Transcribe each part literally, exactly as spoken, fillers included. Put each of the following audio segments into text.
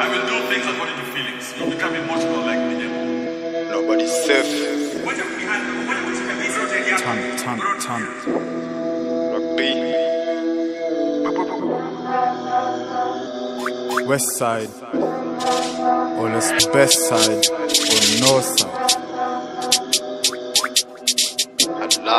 I will do things according to feelings. You become emotional like me. Nobody's safe. Turn it, turn it, turn it. Rugby. West side, or let's best side, or north side. Allah.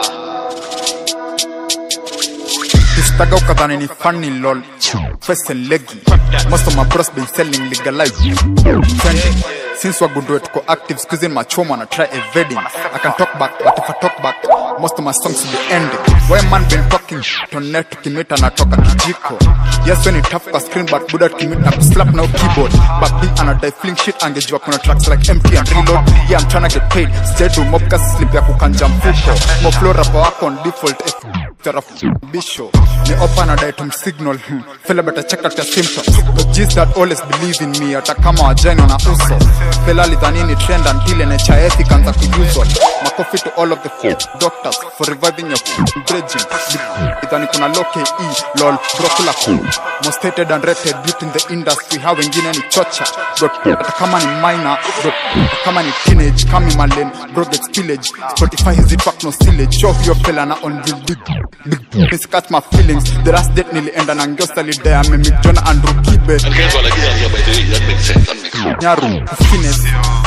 Pistaga ukadhani ni funny lol. First and leggy. Most of my bros been selling legalized. Trending. Since wagundwe tuko active, squeezing my choma and try evading. I can talk back, but if I talk back, most of my songs will be ending. Why man been talking shit on net tukimita na toka kijiko. Yes when it tough kwa screen but buda tukimita na slap now keyboard. But being an a die fling shit angejua kuna tracks like empty and reload. Yeah I'm tryna get paid, stay to mob kasi slip ya kukanja mfuko. Mo flow rapa wako on default F tera bisho. Ni open a die tum signal, hmm. Fella better check out your symptoms. But G's that always believe in me, ata kama wajani na uso. Fella lidhanini trend until N H I F ikanza kuyuzwa. Makofi to all of the food doctors for reviving your bridging. Lidhani kuna low K E, lol, brokula cool. Most hated and rated youth in the industry, how wengine ni chocha. But ata kama ni minor, but kama ni teenage, kami malen, bro gets pillage. Spotify is it fuck no stillage. Show your fella na on real big, big. Please catch my feelings. The last date nearly end and Angiosa Lidea, I me meet John Andrew Kibe. And guess what, like, yeah, yeah, by the way, that makes sense, that makes sense. Nyaru, finesse.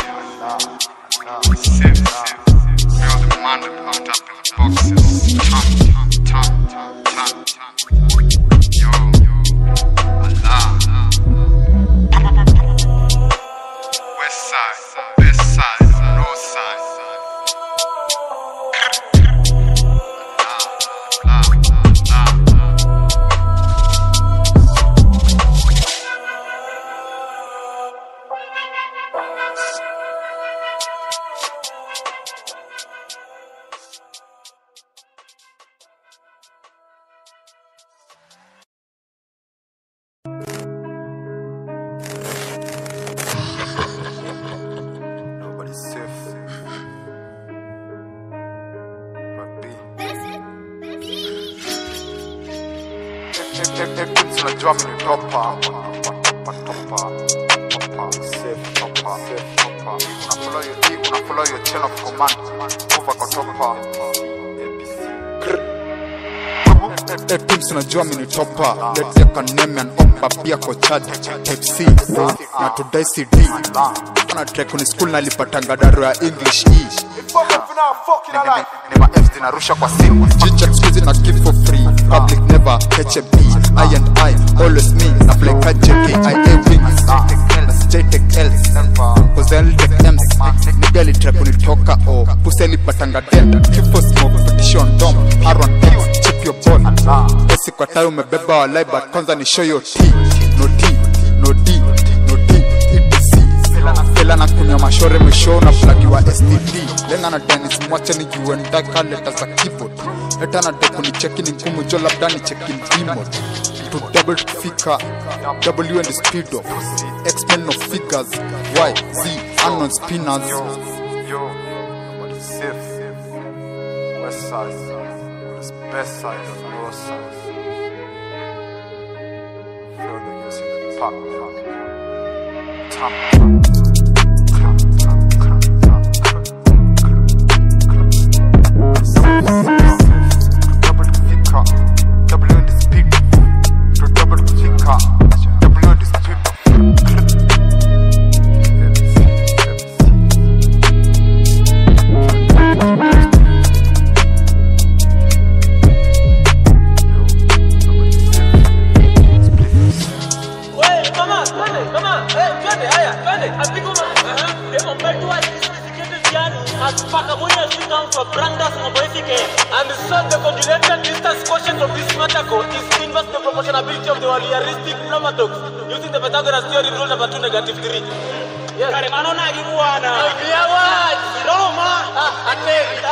Unajua mimi topa topa topa safe topa safe topa. Una follow your deep, una follow your chain of command. Move kwa topa A B C. Teams unajua mimi topa. Let's take a name and opa pia kwa chat Type C na today C D. Kuna track on school nalipatanga daro ya English E. Nema F's dinarusha kwa simu. G-check squeezing na give for free. Public never H M P. I and I, always me. Na play J K I A wings. J take L's cause I'll take M's. Nigga li trap unitoka o pussy lipatanga den. Keep for smoke, petition dom. R one X, chip your ball. Esi kwa tayo umebeba walai but kwanza ni show your T. No D, no D, no D, E T C. Fela na kunywa mashore mwisho na plagi wa S T D. Lenga na Dennis mwache ni U N daka leta za keyboard. Leta na deku ni cheki ni ngumu jo labda ni cheki remote. To double fika W and the speed of X-Men no figures Y, Z, unknown spinners. Yo, yo, nobody's safe. West side, what's best side of north side. Feel the use in the park. Tap. And so the continued distance quotient of this matter is inverse the proportionality of the realistic pneumatox using the Pythagoras theory rule number two negative three. Yes. Kare manona gibuana. Yawa, Roma. Atenda.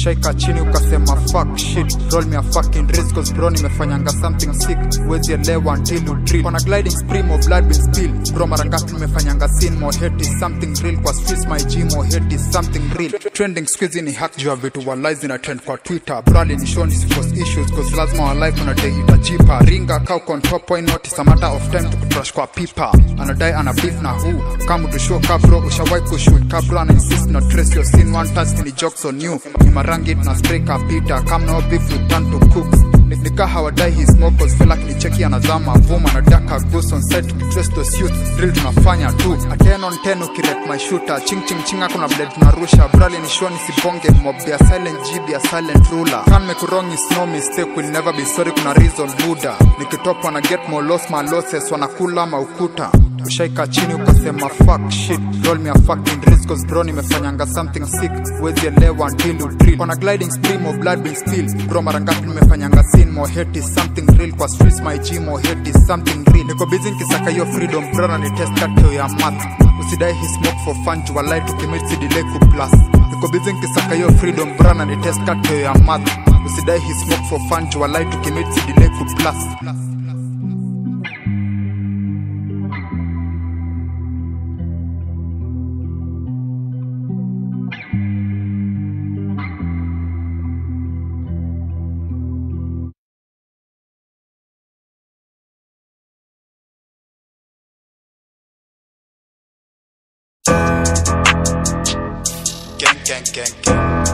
Ushaika chini ukasema fuck shit, roll me a fucking wrist cause bro nimefanyanga something sick. Wezi elewa until you drill. On a gliding spree more blood been spilled. Bro mara ngapi nimefanyanga scene, more hate is something real. Kwa streets my G, more hate is something real. Trending squeeze ni hack juu ya vitu wa lies ina trend kwa Twitter. Brali ni show ni force issues cause lazima wa life on a day itajipa. Ringa kau on top point not is a matter of time to crush kwa pipa. Anadai ana beef na who come to show ka bro ushawai kushoot ka bro ana insist not trace your scene one touch any jokes on you. Ni marangi na spray ka pita come no beef you turn to cooks. Nika hawadai his smoke cause feel like ni cheki anazama vuma na daka goose on set to trace those youth drill tunafanya tu a ten on ten ukirek my shooter ching ching chinga kuna blade tunarusha brali ni show ni sibonge mob be a silent G be a silent ruler can make wrong is no mistake will never be sorry kuna reason buda nikitop wana get more loss my losses wanakula maukuta. Ushaika chini ukasema fuck shit, roll me a fucking wrist cause bro nimefanyanga something sick. Wezi elewa until you drill. On a gliding stream of blood being spilled. Bro mara ngapi nimefanyanga scene, more hate is something real. Kwa streets my G, more hate is something real. Niko busy nkisaka yo freedom bro na ni test kateo ya math. Usidai his smoke for fun jua light ukimit si delay ku plus. Niko busy nkisaka yo freedom bro na ni test kateo ya math. Usidai his smoke for fun jua light ukimit si delay ku plus. Gang, gang, gang, gang.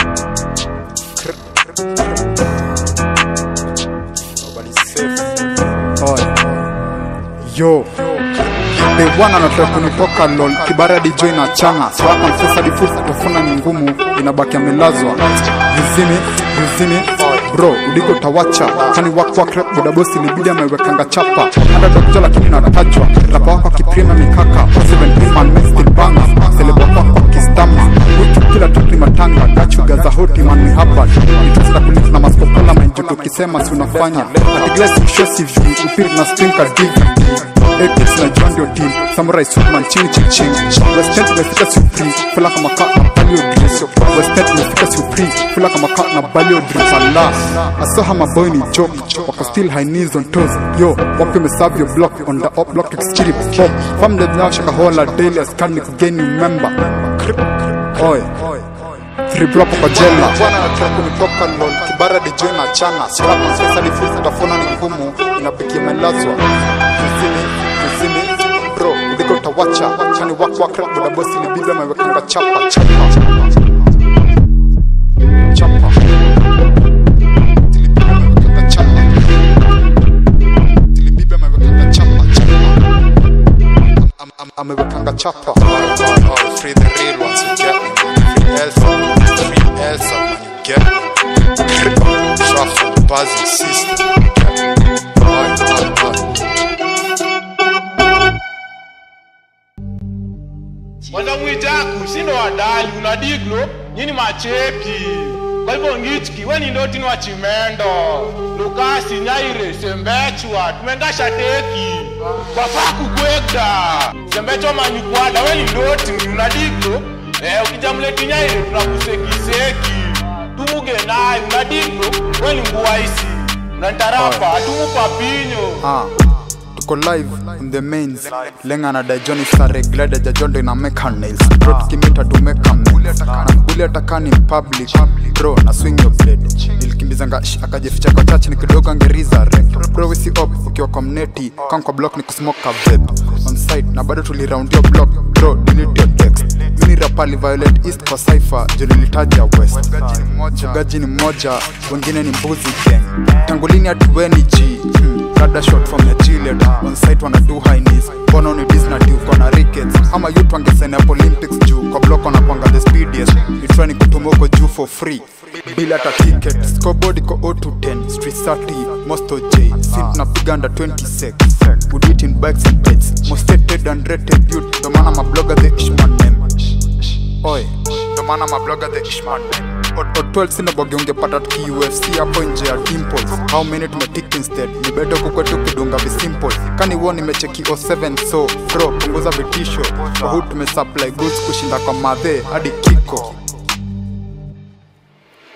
Nobody's safe. Oh. Yo the one anataka kunitoka lol kibara D J na changa so hapa mfesa difu kutafuna ni ngumu inabaki amelazwa yuzini yuzini bro udiko tawacha kani wako wa crap buda boss ilibidi amewekanga chapa hata dokta lakini natajwa rapa wako kiprima mikaka seventeen man still banga celebo wako kistama wiki kila tuki matanga gachuga za hoti man mi hapa nitasla kulifu na maskopola manjuto kisema si unafanya ati glass show C V upiri na stinker D V D Ethics na join your team Samurai Superman ching ching ching West End umefika supreme Fula kama kaa na balio drinks West End umefika supreme Fula kama kaa na balio drinks Allah Asoha maboy ni joke Wako still high knees on toes Yo, wako meserve your block On the up block tekskiri pop Fam the nyao shaka hola daily As kani kugain you member Oi Three block kwa jela Wana nataka kunitoka lol Kibara D J na chana Sirapa mpesa difuzi tafona ni ngumu Inabiki melazwa Kuzini Kuzini Bro, udiko utawacha Chani wak wak rap buda boss ilibidi amewekanga chapa Chapa Chapa Ilibidi amewekanga chapa Ilibidi amewekanga chapa Chapa Amewekanga chapa Oh, free the real ones you get me. Free Elsa, free Elsa man you get me. Shot from the buzzing system. Oi, oi, oi. Wanda mwitaku, sindo wadali, unadiglo, nyini machepi. Kwa hivyo ngichiki, weni ndoti ni wachimendo. Lukasi, nyaire, sembechwa, tumengasha teki. Kwa faku kwekda. Sembechwa manyikwada, weni ndoti, unadiglo. Eh, ukijamleti nyaire, tunakuseki-seki. Tumuge nae, unadiglo, weni mbuwaisi. Unantarapa, tumupa pinyo. Ah Tuko live in the mains Lenga na da Johnny Sare Glada ja Jondo ina make her nails Bro tukimita to make her nails Na mbuli atakani in public Bro na swing your blade Nilikimbizanga shh akajificha kwa chachi ni kidogo angeriza rek Bro wisi up ukiwa kwa mneti Kama kwa block ni kusmoke vape On site na bado tuli round your block Bro delete your text Mini rapali Violet East kwa Cypher Jolilitaja West Mfugaji ni moja Wengine ni mbuzi gang Tangulini atuweni G Rada shot from your Juliet On site wana do high knees Bono ni Disney uko na rickets Ama youth wangesene up Olympics juu Kwa block wanakwanga the speediest You try ni kutumoko juu for free Bila ta ticket Scoreboard iko zero to ten Street thirty Mosto J Sint na piga under twenty sec We do it in bikes and beds Most hated and rated youth Domana ma blogger the Ishman name Oi Domana ma blogger the Ishman name O twelve sinabogi ungepata tuki U F C hapo nje ya Dimples How many tumetik instead Ni bedo kukwetu kudunga visimple Kani woni mecheki oh seven so Bro punguza vitisho Kwa huu tumesupply goods kushinda kwa madhe hadi kiko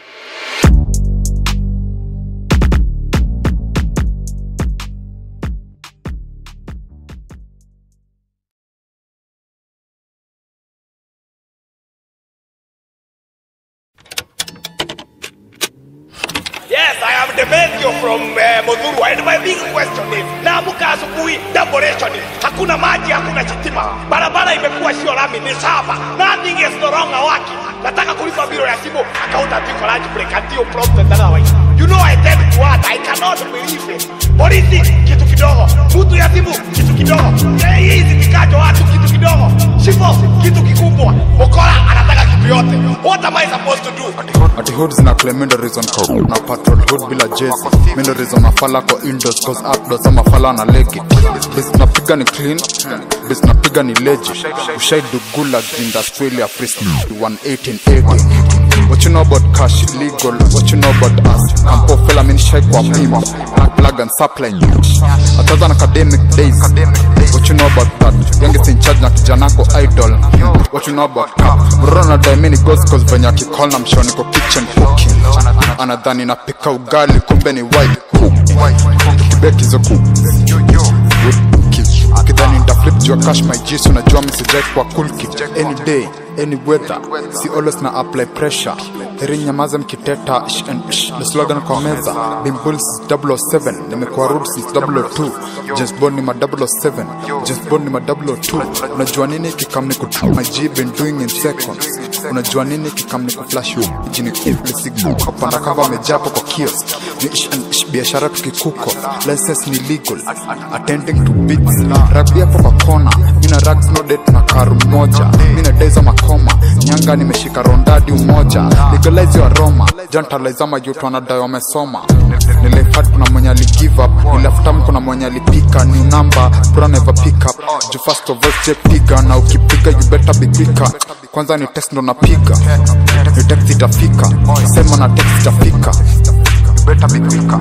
Demezio from uh, Modhuru. And my big question is, naamuka asubuhi double ration. Hakuna maji, hakuna chitima. Barabara imekuwa sio lami, ni shamba. Nothing is no wrong waki. Nataka kulipa biro ya simu, account atiko lunch break until prompt and otherwise. You know I tell you what, I cannot believe it. Polisi, kitu kidogo. Mtu ya simu, kitu kidogo. Hey, hizi nikajo watu, kitu kidogo. Shifo, kitu kikubwa. Okola, anataka kitu yote. What am I supposed to do? Ati hood zina claim endo reason kwa na patrol hood bila jezi. Mendo reason mafala kwa indoors cause outdoors ama mafala na legi. Bis napiga ni clean, bis napiga ni legit. Ushai do gulag in Australia prison one eighteen eighty. What you know about cash illegal? What you know about us? Campo fella mean shake kwa meme. Plug and supply. Ataza na academic days. What you know about that? Youngest in charge na kijanako idol. What you know about cap? Mrona daimini ghost cause venye akicall na mshoni kwa kitchen cooking. Anadhani na pika ugali kumbe ni white cook. Kibeki zoku. Kidhani nita flip jua cash my G's. Unajua misijai kwa cool kid. Any day, any weather. Si always na apply pressure. Heri nyamaze mkiteta ish and ish. The slogan kwa meza Bimbull since double oh seven. Nimekuwa rude since double oh two. James Bond ni ma double oh seven. James Bond ni ma double oh two. Unajua nini kikam ni kutu my G been doing in seconds. Unajua nini kikam ni kuflash you jini kifli signal. Kapanda kava mejapo kwa kiosk. Ni ish and ish biashara tukikuko. License ni legal. Attending to beats. Rugby hapo kwa kona. Mina rugs no date na karu moja. Mina days wa makoma. Nyanga nimeshika rondadi umoja. Legalize your aroma. Jantalize ama yutu wanadai wamesoma. Nilefat kuna mwenye ali give up. Nilefutam kuna mwenye ali pick a new number. Bro never pick up. Ju first of all je piga. Na ukipiga you better be quicker. Kwanza ni text ndo napiga. Ni text itafika. Sema na text itafika. You better be quicker.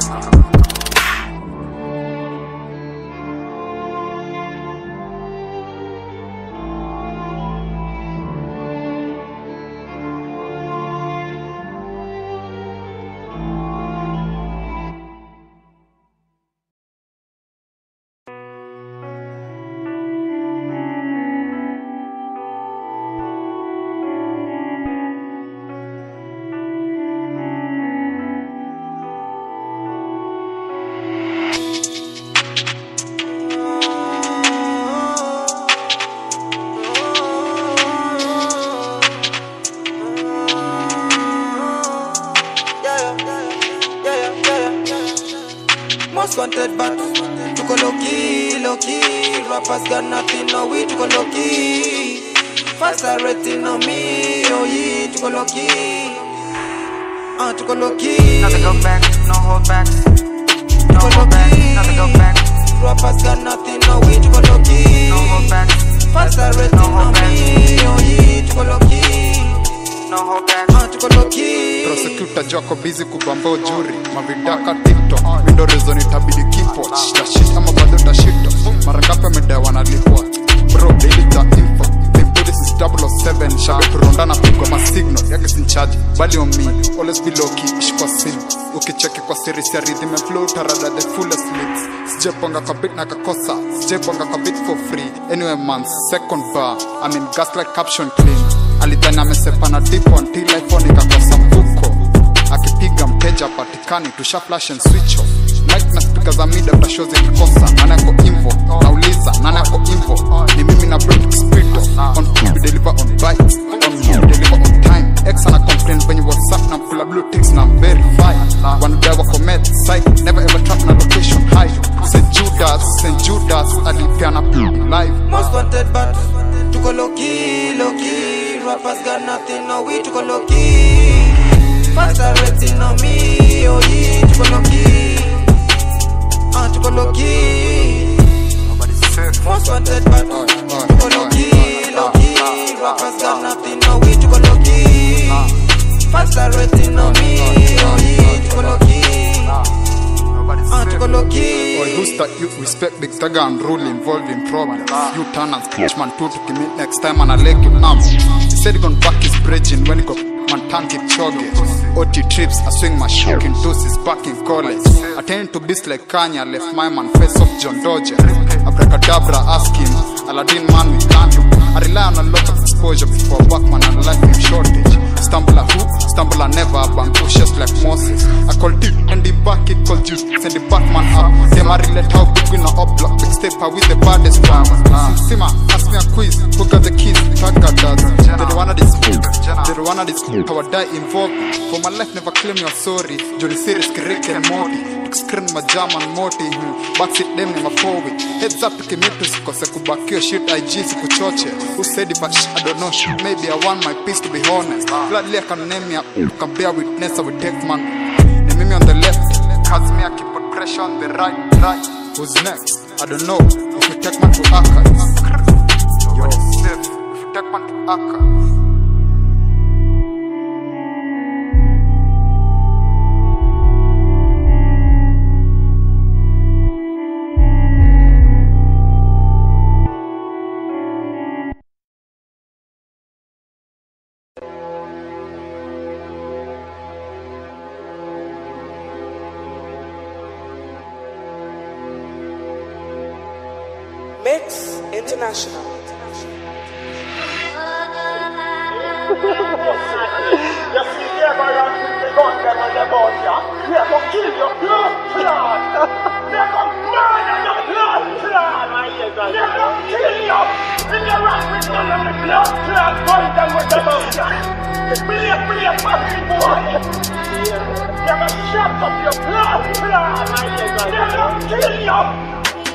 Wanted but tuko low key, low key. Rappers got nothing, no we tuko low key. Faster rating on me, oh yeah, tuko low key. Ah, tuko low key. Nothing go back, no hold back. No Tuko low hold back, key. nothing go back. Rappers got nothing, no we tuko low key. No hold back. Faster rating No on hold back. me, oh yeah, tuko low key. No hold back. Ah, tuko low key. Prosecutor Joko busy kubamba ujuri. Mavidaka TikTok. Window reason itabidi kipo. Shita shit ama bado ta shito. Mara ngapi amedai wanalipwa. Bro, daily ta info. Bimbull since double oh seven. Shabe kurondana pigwa masignal. Yake sin charge. Bali on me. Always be low key. Ish kwa simu. Ukicheki kwa series ya rhythm and flow. Tarada the fullest mix. Sijeponga kwa beat na kakosa. Sijeponga kwa beat for free. Anyway man, second bar. I mean gas like caption clean. Alidhani amesepa na deep until iPhone ikakosa mfuko. Akipiga mteja patikani tusha flash and switch off. Mic na speaker za mida utashow zikikosa. Nani yako info? Nauliza nani yako info? Ni mimi na Brent Spito. On time we deliver on bites. On time we deliver on time. X ana complain when you WhatsApp na pull blue ticks na verify. Wanadai wako med site. Never ever trap na location high. Saint Judas, Saint Judas alipiana live. Most wanted but tuko low key, low key. Rappers got nothing, no we tuko low key. Faster rating on me, oh yeah, tuko low key. Ah, tuko low key. Most wanted but tuko low key, low key. Rappers got nothing, no we tuko low key. Faster rating on me, oh yeah, tuko low key. Ah, tuko low key. Boy, who's that you respect big tagger and rule involved in problems. You turn and pitch man two to commit next time and I leg you arm. He said he gon' back his bridging when he got man tank it chogging. O T trips, I swing my shock in doses back in college. I tend to beast like Kanye, left my man face off John Dodger. Abracadabra, ask him, Aladdin man we can't. I rely on a lot of exposure before Bachman and life in shortage. Stumble a who, stumble a never, bank just like Moses. I call it and back it called juice, send the Batman up. Them I relate how big we no up block, big stepper with the baddest one. Sima, ask me a quiz, who got the keys? Kaka does. They don't wanna this, they don't wanna this. How I die involved. For my life never claim you're sorry. Johnny serious, Rick and Morty. Screen my jam and Morty. Backseat them in my forward. Heads up to Kimitus, cause I could back your shit I G to choche. Who said it, but I don't know. Maybe I want my piece to be honest. Gladly I can name me up, can bear witness, I will take man. Name me on the left, cause me I keep put pressure on the right, right. Who's next? I don't know. If we take man to Akka, yo, safe. If we take man to Akka. Mix International. You see the Everland with the gun them on the boat, yeah? They are gonna kill your blood clot. They are gonna murder your blood clot. They are gonna kill you. If you run with none of the blood clot, burn them with the boat, yeah? It's really a pretty fucking boy. They are gonna shut up your blood clot. They are gonna kill you.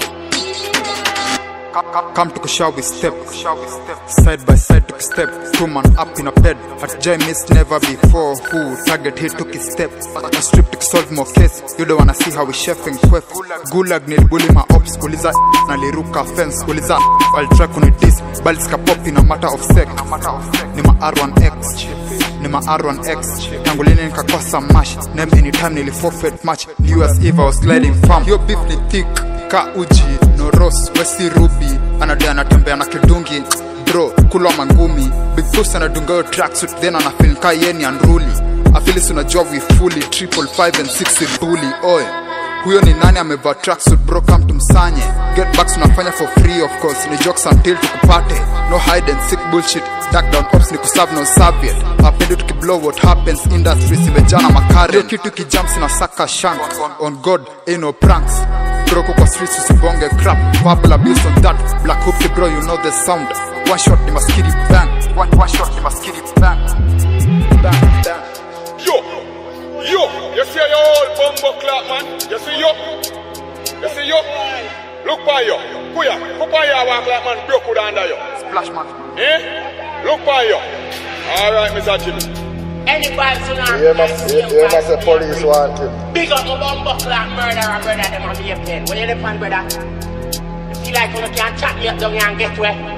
Come, come to Kusha we step, side by side took a step, two man up in a bed, at J missed never before, who target he took his step, a strip to solve more case, you don't wanna see how we chefing quef, gulag need bully my ops, uliza na liruka fence, uliza I'll try kuni this, baliska pop in a matter of sec, ni ma R one X, ni ma R one X, tangulini nikakosa mash, name anytime nili forfeit match, U S Eva was sliding farm, yo beef ni thick, ka uji, no Ross, Westi Ruby, anadea anatembea na kidungi, bro, kulwa mangumi, Big Boss anadunga yo tracksuit, then anafeel ka yeni unruly, afili unajua we fully, triple five and six with bully, oi, huyo ni nani amevaa tracksuit bro, come tumsanye, get backs unafanya for free of course, ni jokes until tukupate, no hide and seek bullshit, dark down ops ni kuserve no serviette, hapendi tukiblow what happens, industry simejana makare, yo kitu kijumps inasaka shank, on God, ain't no pranks, Broko kwa streets usibonge crap, verbal abuse on that, black hoopty bro you know the sound, one shot ni maskiri bang, one, one shot ni maskiri bang, bang, bang. Yo, yo, you see your old bumbo clock man, you see yo, you see yo, look by yo, kuya, kupa ya wa clock man, broke with under yo. Splash man. Eh, look by yo. Alright Mister Jimmy. Anybody who not yeah, must, yeah, yeah, must say police want him. Big up my bumbo clock murderer, brother, them on the plane. When you depend, brother, you feel like you can't chat me up down here and get where.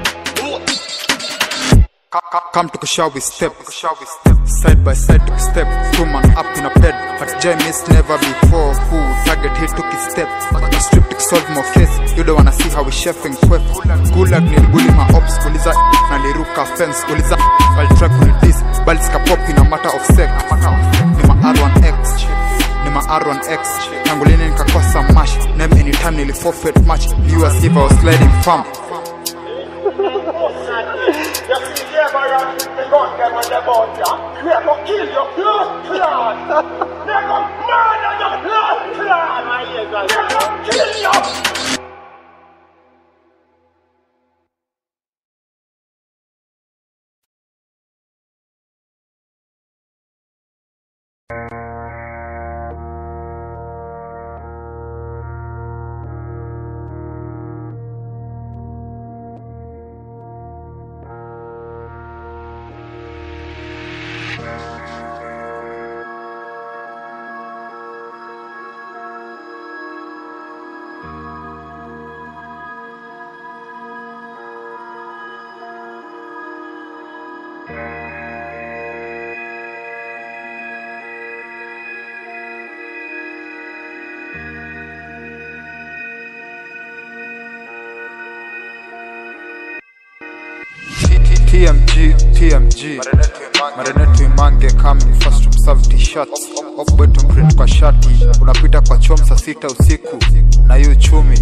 Come to Kusha we step, side by side took a step, two man up in a bed, at J missed never before, who target he took his step, a strip to solve more case, you don't wanna see how we chefing quef, gulag need bully my ops, uliza na liruka fence, uliza I'll try with this, baliska pop in a matter of sec, ni ma R one X, ni ma R one X, tangulini nikakosa mash, name anytime nili forfeit match, U S Eva was sliding farm. You see the Everland with the gun them on the boat, yeah? They are gonna kill your blood clot. They are gonna murder your blood clot. They are gonna kill you. T M G, T M G Marenetu imange coming first from serve t-shirts Off-boy tumprint kwa shati Unapita kwa chomsa sita usiku Na yu chumi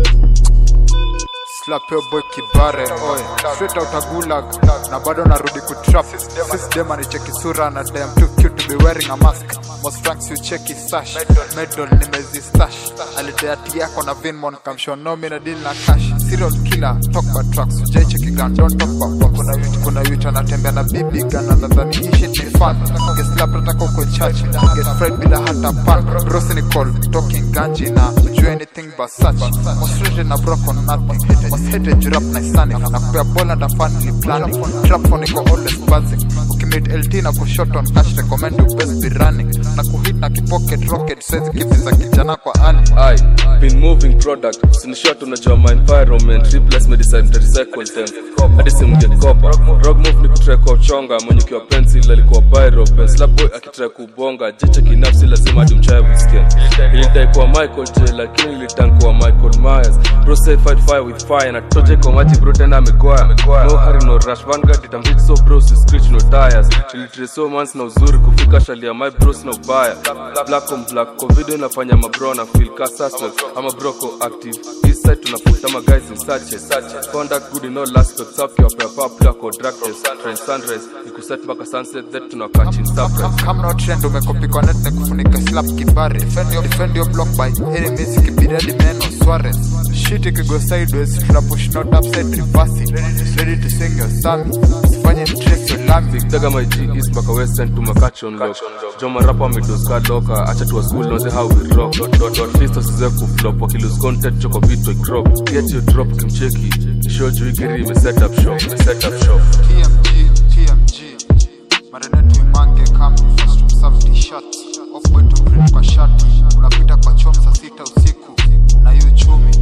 Slap yo boy kibare oy Straight out a gulag Na bado narudi kutrap Sis dem anicheki sura na dem too cute to be be wearing a mask. Most franks you check his stash. Medal nimezi stash. Alideati yako na Vinmon kamsho no mina deal na cash. Serial killer, talk about trucks. Ujai cheki gun, don't talk about what. Kuna yuti, kuna yuti anatembea na bibi gun. Anadhani hii shit ni fun. Get slap rata koko church. Get fried bila hata pan. Bros ni call, talking ganji na do anything but such. Most rated na broke on nothing. Most hated giraffe na isani. Na kupea bola na family planning. Trap phone iko always buzzing. Ukimit L T na kushot on cash, recommend you best be running. Na kuhit na kipocket rocket, says kipi za kijana kwa ali. I been moving product, sinishot unajua my environment. Replace medicine to recycle them. Hadi simu get copper. Rock move ni kutry kwa uchonga. Mwenye kiwa pencil alikuwa pyro pen. Slap boy akitry kubonga. Jiche kinafsi lazima dimchaye whisken. Ilidai kwa Michael J lakini ilitank kwa Michael Myers. Bro said fight fire with fire. Na toje kwa maji bro tena amekwaya. No hurry no rush, Vanguard itamhit so bro si screech no tires. Chilitre so months na uzuri kufika shalia my bros na ubaya. Black on black, kwa video nafanya mabro na feel ka suspect. Ama bro ko active, east side tunafuta ma guys in searches. Conduct good in all aspects, up your paper plug or drug test. Trend sunrise, ikuset baka sunset that tunakatch in surprise. Come no trend umekopi kwa net na kufunika slap kibari. Defend your, defend your block by enemies kibiradi meno Suarez. Shit ikigo sideways, tunapush not upside reversing. Ready to sing your sami, sifanye ni trace your lambi. Daga my G east baka west end to makatch on lock. Joma rapa midoska loka, acha tuwa school know how we rock. Dot dot dot fisto size kuflop, wakilose content choko vitu crop. Get your drop kimcheki, show you igiri me set up shop, me set up shop. T M G, T M G, Marenetu imange kambi, first to serve t-shirts. Off boy to print kwa shati, unapita kwa chomsa sita usiku, na yu chumi.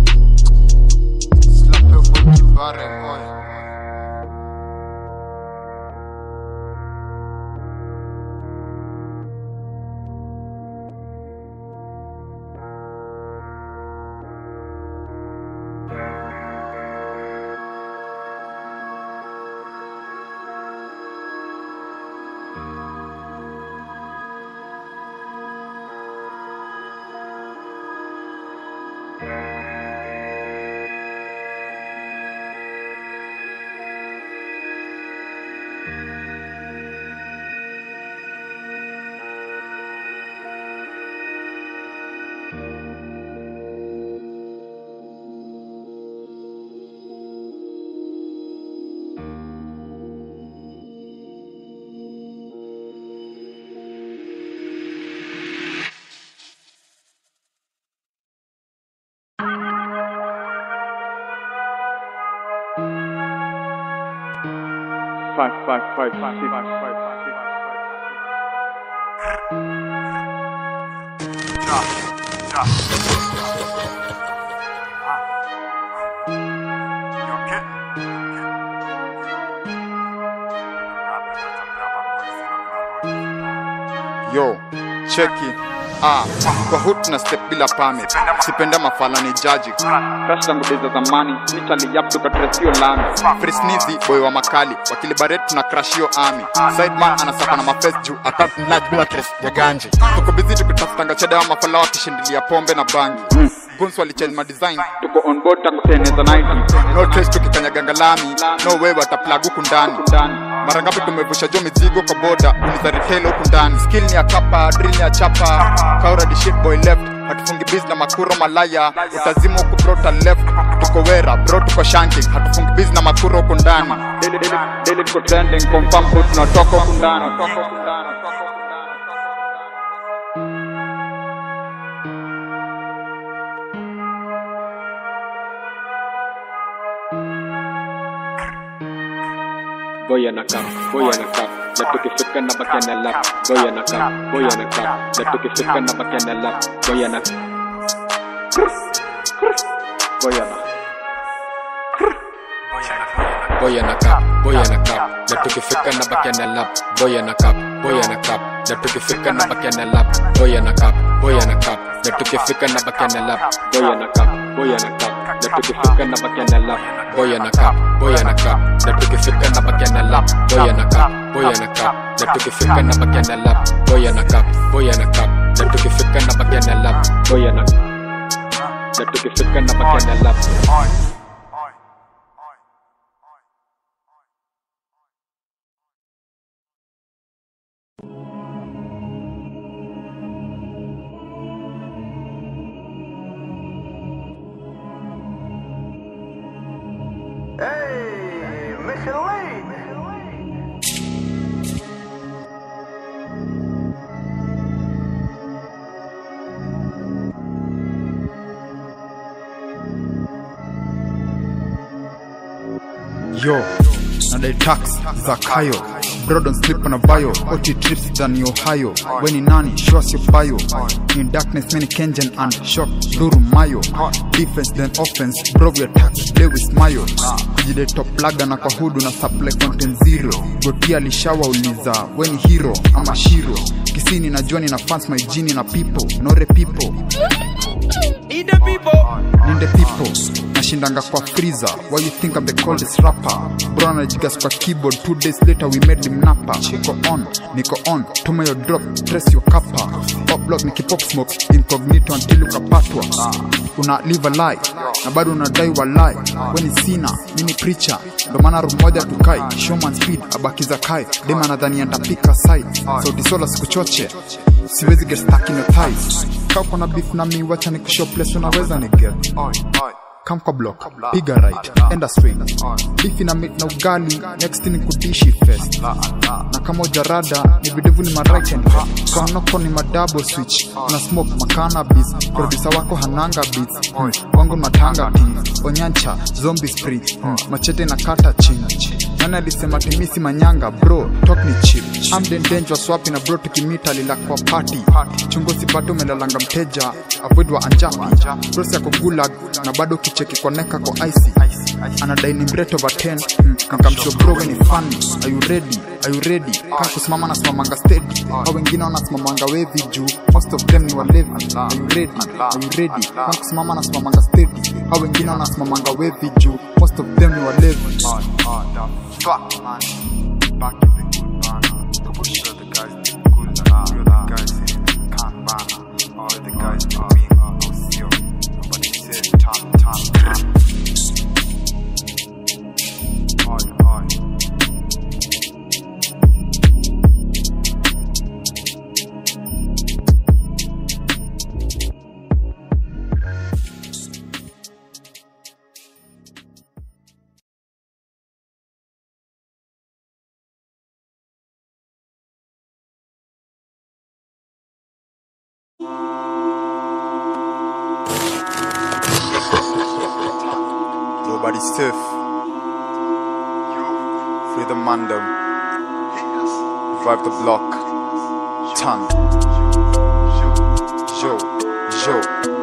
Slap your boy kibare boy. Five, five, five, five, six, five, five, five, six. Drop, drop. You okay? Yo, cheki. Ah, kwa hood na step bila permit. Sipenda mafala ni jaji. Crash zangu days za zamani, nichali yap tuka dress yo lami. Free sneezy, boy wa makali. Wakili baret tuna crash yo army. Sideman anasapa na mafest juu atat naj bila dress ya ganji. Tuko busy tukitafutanga cheda wa mafala wakishindilia pombe na bangi. Guns wali change my design. Tuko on board tangu teneza ninety. No trace tukifanya gangalami. No way wataplug huku ndani. Mara ngapi tumevusha jo mizigo kwa boda, unizari helo huku ndani. Skill ni ya kapa, drill ni ya chapa. Kaura di shit boy left, hatufungi biz na makuro malaya. Utazimu huku bro ta left, tuko wera, bro tuko shanking. Hatufungi biz na makuro huku ndani. Daily, daily, daily tuko trending, confirm food tunatoka huku ndani. Boy and a cup, boy and a cup, let to get sick and a back and a lap. Boy and a cup, boy and a cup, let to get sick and a back and a lap. Boy and a boy and a boy and a cup, boy and a cup, let to get sick and a back and a lap. Boy and a cup, boy and a cup, let to get sick and a back and a lap. Boy and a cup, boy and a cup, let to get sick and a back and a lap. Boy and a cup, boy and a cup, let to get sick and a back and a lap. Boy and a cup, boy and a cup, let to get sick and a back and a lap. Boy and a cup, boy and a cup, let to get sick and a back and a lap. Boy and a cup, boy and a cup, let to get sick and a back and a lap. Boy and a let to get sick and a back and a lap. Yo, nadai tax za kayo. Bro, don't sleep on a bio. O T trips than Ohio. When in nani, show us your bio. In darkness, many Kenjan and shock. Duru Mayo. Defense then offense. Bro, we attack. Play with Mayo. Kujide top laga na kwa hudu na supply content zero. Gotia lishawa uliza. When hero, I'm a shiro. Kisini na juani na fans my genie na people. Nore people. Need the people. Need the people. Nashindanga kwa freezer. Why you think I'm the coldest rapper? Bro anajigas kwa keyboard. Two days later we made him napper. Niko on, niko on. Tuma your drop, press your kappa. Pop block niki pop smoke. Incognito until ukapatwa. Una live a lie. Na bado unadai wa lie. When it's sina, mini preacher. Ndo maana room moja tukai. Showman speed, abakiza kai. Dema nadhani antapika sai. So disola sikuchoche. Siwezi get stuck in your thighs. Kau kona beef na mi wacha nikushow place unaweza ni get. Come kwa block, piga right, enda straight. Beef na meat na ugali, next ni kudishi fest. Na kama ujarada, ni videvu ni ma right and left. Kwa noko ni ma double switch, na smoke makana beats. Producer wako hananga beats, hmm. Wangu matanga teeth. Onyancha, zombie spree, hmm. Machete na kata chini. Nana alisema timisi manyanga, bro, talk ni cheap. I'm the dangerous swapi na bro tukimita lila kwa party. Chungo sipato melalanga mteja, avoid wa anjapi. Bro siya kugulag, na bado kicheki kwa neka kwa icy. Anadai ni mreto over ten, hmm. Nakamsho bro when ni funny. Are you ready? Are you ready? Kaa kusimama na simamanga steady. Hao wengine wana simamanga wavy juu. Most of them ni walevi. Are you ready? Are you ready? Kaa kusimama na simamanga steady. Hao wengine wana simamanga wavy juu. Most of them ni walevi. Fuck man, back in the good banner. Couple sure the guys did good now. Real the guys in can't banner. All the guys did me, no seal. Nobody says time, time, time. Oi, oi. Nobody's safe. Free the man down. Revive the block. Turn. Yo, yo.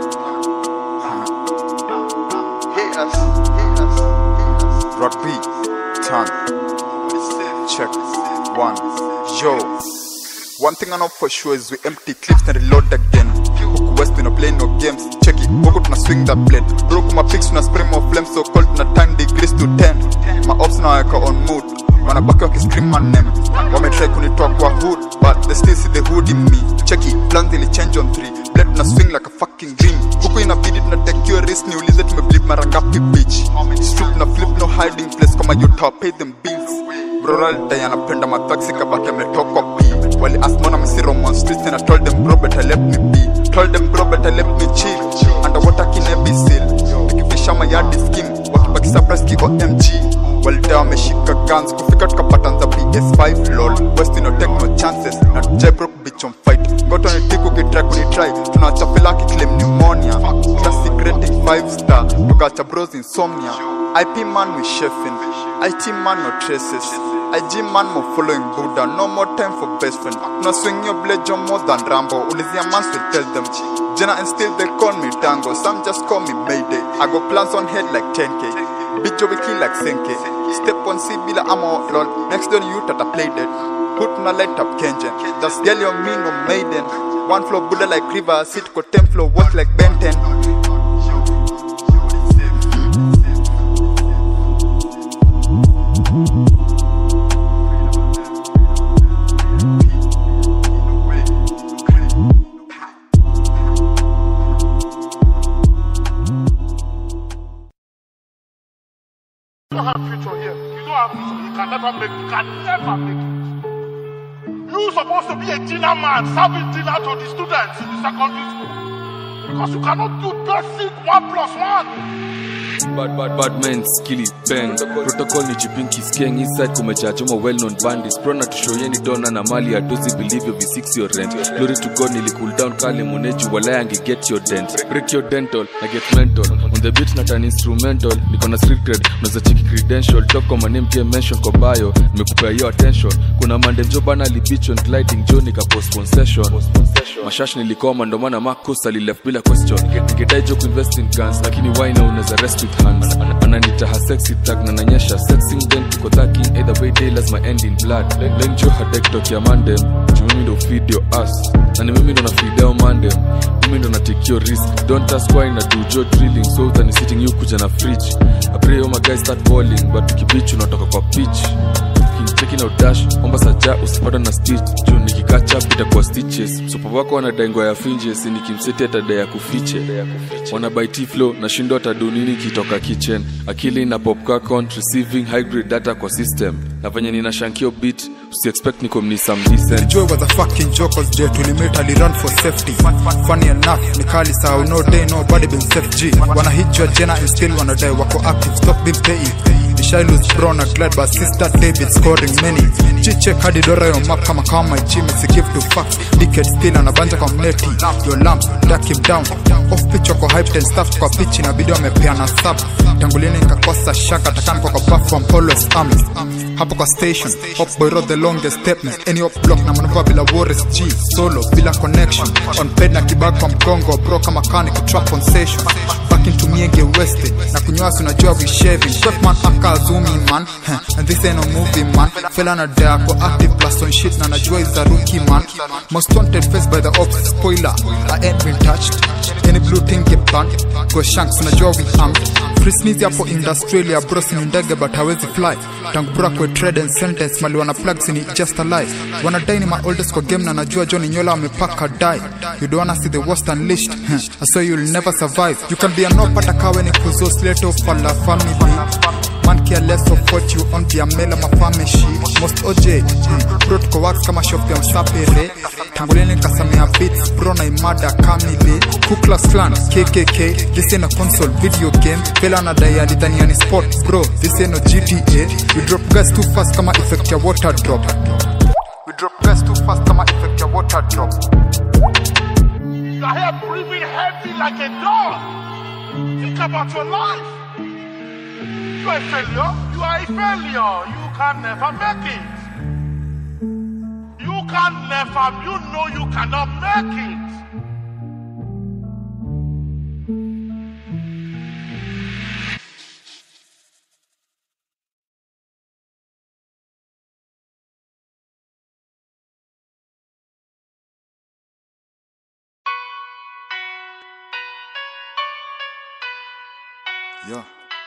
Hit us, hit us, hit us. Rock B. Turn. Check. One. Yo. One thing I know for sure is we empty clips and reload again. Huku west we no play no games. Check it, huku tuna swing that blade. Bro kuma pics tuna spray more flames. So cold tuna turn degrees to ten. My ops now weka on mood. Wanabaki waki scream my name. Wame try kunitoa kwa hood, but they still see the hood in me. Check it, plans ili change on three. Blade tuna swing like a fucking dream. Huku inabidi tuna take your risk. Niulize tumeblip mara ngapi bitch. Strip na flip no hiding place. Kama you top pay them bills. Bro ralta yanapenda mataxi kabaki ametokwa pi. Wali asmona misiromo on streets and I told them bro better let me be. Told them bro better let me chill. Underwater kinebi seal. Nikifisha mayadi scheme. Wakibaki surprise ki O M G. Walita wameshika guns. Kufika tukapata nza P S five lol. West no take no chances. Na tujai broke bitch on fight. Goto ni tiku kitry kunitry. Tunachapela kiclaim pneumonia. Classic rating five star. Tukacha bros insomnia. I P man we chefing. I T man no traces. I G man mo following Buddha. No more time for best friend. No swing your blade John more than Rambo. Ulizia mans will tell them. Jenna and still they call me Tango. Some just call me Mayday. I got plans on head like ten K. Bitch we kill like ten K. Step on C bila ammo lol. Next door you tata play dead. Put na light up Kenjen. Just girl on me no maiden. One floor Buddha like river. Sit ko ten floor walk like Ben ten. You don't have future here. You don't have future. You can never make it. You can never make it. You're supposed to be a dinner man, serving dinner to the students in the secondary school. Because you cannot do basic one plus one. Bad bad bad men skilly bang. Protocol ni jipinki skeng inside kumejaa choma well known bandits. Prona to show yeni dona na mali I doesn't believe you be six your rent. Glory to God nili cool down kale muneji wala yangi get your dent. Break your dental na get mental. On the beat not an instrumental. Niko na street cred naza chiki credential. Talk on my name pia mention kwa bio. Nimekupea your attention. Kuna mande joba na libichon gliding Johnny ka post concession. Mashash nilikoma ndo maana Marcus ali left bila question. Ningedai joke invest in guns lakini why now unaweza rest with hands. Ananita ha sexy tag na nanyesha sexing then tuko thugging either way day las my end in blood. Len jo hadek talk ya mandem. Mimi ndo feed your ass. Na ni mimi ndo na feed your mandem. Mimi ndo na take your risk. Don't ask why na do jo drilling so utani sitting you kuja na fridge. I pray all my guys start balling but tukibichu unatoka kwa pitch. Checking out dash, omba saja usipata na stitch. Juu nikikacha pita kwa stitches. Supa wako wanadaingwa ya finjes. Nikimseti atadai ya kufiche. Wana buy T-Flow na shindo atadu nini kitoka kitchen. Akili na popcorn receiving high grade data kwa system. Na venye nina shankio beat usi expect niko mni some decent. Joe was a fucking joke cause day to limit ali run for safety. Funny enough, nikali sao no day nobody been safe G. Wanna hit your Jenna and still wanna die wako active stop being pay. Shilo's brown and glad but sister David scoring many. G-check hadi dora yo map kama kama Jimmy si give to facts. Dickhead still anabanja kwa mneti. Your lamps, duck him down. Off pitch wako hyped and stuff kwa pitch na video amepeana sub. Tangulini nikakosa shaka takani kwa buff from always armed. Hapo kwa station, hop boy wrote the longest statement. Any up block na manuva bila Warris G. Solo, bila connection. On ped na kibag kwa mgongo bro kama kani kutrap on session. Back into miege weste. Na kunywasi unajua we shaving. Chef man aka zoomy man, and this ain't no movie man. Fella na dare ko active plus on shit na najua is a rookie man. Most wanted face by the ops, spoiler, I ain't been touched. Any blue thing get banned, go shanks unajua we armed. Free sneeze hapo in Australia bros ni ndege but hawezi fly. Tangu bro kwa trade and sentence mali wana plugs ni just a lie. Wana die ni my oldest kwa game na najua Johnny Nyola amepaka die. You don't wanna see the worst unleashed, I saw you'll never survive. You can be a no pata kawe ni kuzo slate of la family. Man care less of what you on via mail ama fameshi. Most O J bro tuko wax kama shop ya msapere. Tanguleni kasamea beats bro na imada kamili. Ku Klux Klan K K K. This ain't a console video game. Fela na dai alidhani ni sport bro. This ain't no G T A. We drop gas too fast kama effect ya water drop. We drop gas too fast kama effect ya water drop. You are here breathing heavy like a dog. Think about your life. You are a failure. You are a failure. You can never make it. You can never. You know you cannot make it. Yeah.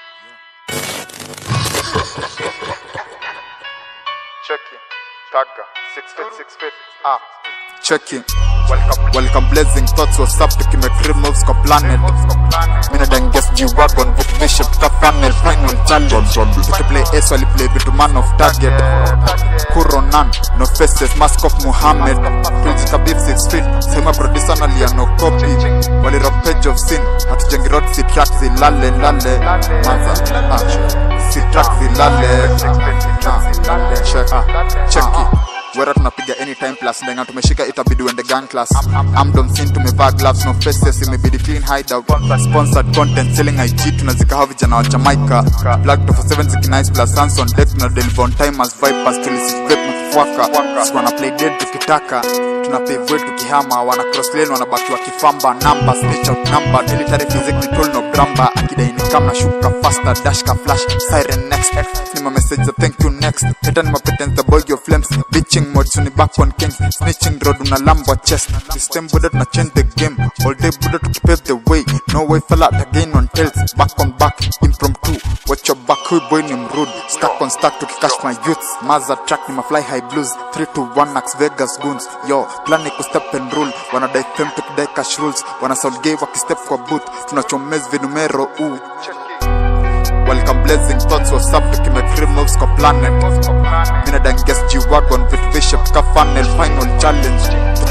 Checking, Tagga, six feet, six feet, ah. Checking, welcome, welcome blazing thoughts was up to make three moves ko planet. Mina dang guess G-Wagon, book bishop, ka funnel, final challenge. To play Ace, while play bit man of target. Kuronan, no faces, mask of Muhammad. Preach ka beef six feet, sema producer na liya no copy. Wali rock page of sin, hatu jengi road si track zi lale lale. Manza, ah, si track zi lale. Ah, check, check it. Wera tunapiga anytime plus ndenga tumeshika itabidi wende gang class. I'm done sin tumevaa gloves no faces imebidi clean hideout. Sponsored content selling I G tunazika hawa vijana wa Jamaica. Black to for seven ziki nice plus sans on deck tuna deliver on time as vipers tulisit vape na kufuaka. Sikuwa na play dead tukitaka. Tunapay void tukihama wana cross lane wanabaki wakifamba. Number snitch out number military physics ni tool no gramba. Akida inikam na shuka faster dash ka flash siren next. Ni ma message the thank you next. Heta ni ma pretend the boy your flames bitching mode suni back on kings. Snitching road una lambo chest. System buda tuna change the game. All day buda to pave the way. No way fella again on tails. Back on back impromptu. Watch your back hui boy ni mrude. Stack on stack to cash my youths. Maza track ni ma fly high blues. three to one Max Vegas goons. Yo plan ni ku step and rule. Wana die fem to kidai cash rules. Wana sound gay waki step kwa booth. Tunachomez vinumero u. Welcome blazing thoughts was up to make three moves ko planet. Mina dang guess G-Wagon with bishop ka funnel final challenge. To play